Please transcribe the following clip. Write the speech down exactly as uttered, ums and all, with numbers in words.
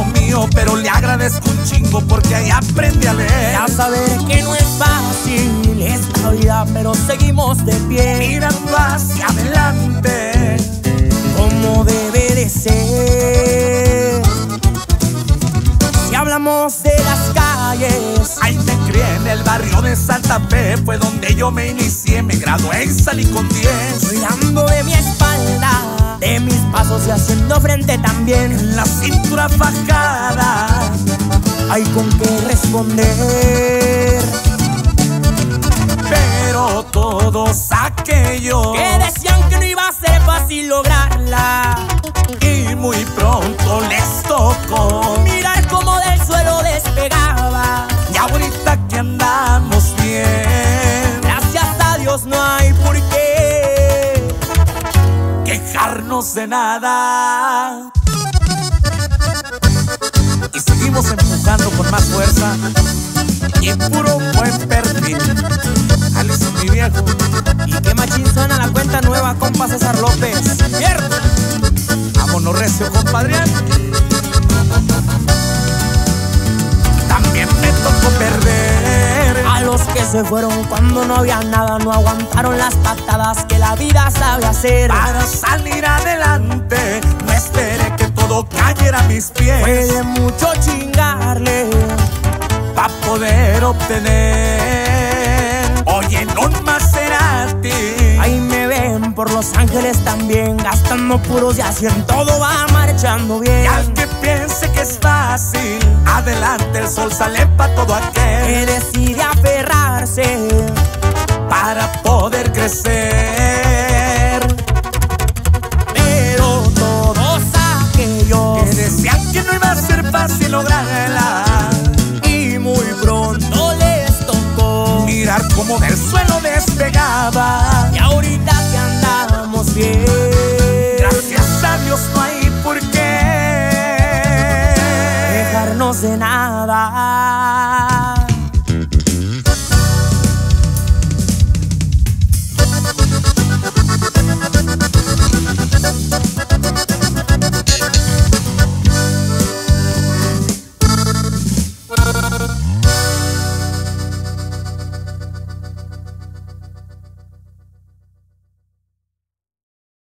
mío, pero le agradezco un chingo porque ahí aprendí a leer. A saber que no es fácil esta vida, pero seguimos de pie, mirando hacia adelante, como debe de ser. Si hablamos de las calles, ahí me crié en el barrio de Santa Fe, fue donde yo me inicié, me gradué y salí con diez. cuidando de mi espalda, de mis pasos y haciendo frente también. En la cintura fajada hay con qué responder. Pero todos aquellos que decían que no iba a ser fácil lograrla, y muy pronto les tocó mirar cómo del suelo despegaba. y ahorita que andamos bien, Gracias a Dios no hay por qué quejarnos de nada. Y seguimos empujando con más fuerza y puro buen perfil. Alison, mi viejo. Y qué machín suena la cuenta nueva, compa César López. ¡Cierto! Vámonos recio, compadre. También me tocó perder. A los que se fueron cuando no había nada, no aguantaron las patadas que la vida sabe hacer. Para salir adelante no esperé que todo cayera a mis pies. Fue de mucho chingarle pa' poder obtener. Oye, en un Maserati ahí me ven por Los Ángeles también, gastando puros y así en todo va marchando bien. y al que piense que es fácil, adelante el sol sale pa' todo aquel Que decide aferrarse para poder crecer. pero todos aquellos Que decían que no iba a ser fácil lograrla, y muy pronto les tocó mirar cómo del suelo despegaba. y ahorita que andamos bien, Gracias a Dios no hay por qué dejarnos de nada.